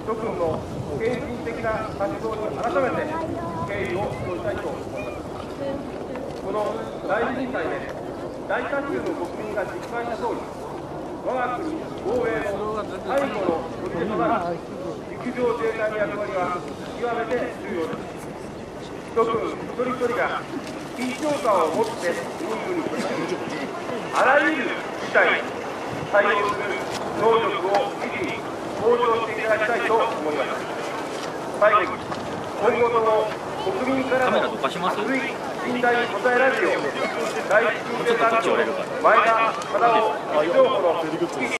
諸君の献身的な活動に改めて敬意を表したいと思います。この大震災で大多数の国民が実感した通り、我が国防衛の最後の砦となる陸上自衛隊の役割は極めて重要です。諸君一人一人が緊張感を持って任務に取り組み、あらゆる事態に対応する能力を維持、向上していただきたいと思います。最後に、今後とも国民からの熱い信頼に応えられるよう、第一運転担当前田忠夫基地情報の